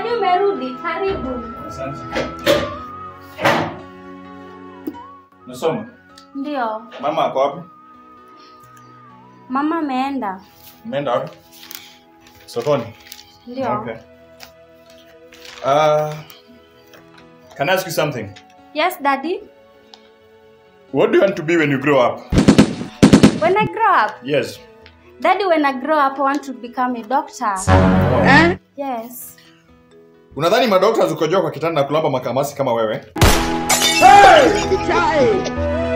Daddy umerudi, karibu. Asante. Nasoma? Ndio. Mama ako wapi? Mama ameenda. Ameenda wapi? Sokoni. Ndio. Okay. Can I ask you something? Yes, Daddy. What do you want to be when you grow up? When I grow up? Yes. Daddy, when I grow up, I want to become a doctor. Oh. Yes. Unadhani madokta zukojua kwa kitanda na kulamba makamasi kama wewe? Hey!